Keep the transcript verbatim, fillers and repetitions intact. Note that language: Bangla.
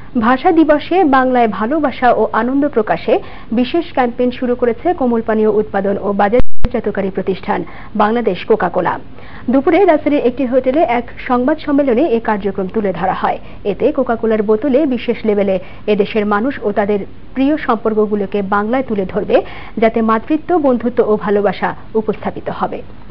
ভাষা দিবসে বাংলায় ভালোবাসা ও আনন্দ প্রকাশে বিশেষ ক্যাম্পেইন শুরু করেছে কোমল পানীয় উৎপাদন ও বাজারজাতকারী প্রতিষ্ঠান বাংলাদেশ কোকা কোলা। দুপুরে রাজধানীর একটি হোটেলে এক সংবাদ সম্মেলনে এ কার্যক্রম তুলে ধরা হয়। এতে কোকা কোলার বোতলে বিশেষ লেবেলে এদেশের মানুষ ও তাদের প্রিয় সম্পর্কগুলোকে বাংলায় তুলে ধরবে, যাতে মাতৃত্ব, বন্ধুত্ব ও ভালোবাসা উপস্থাপিত হবে।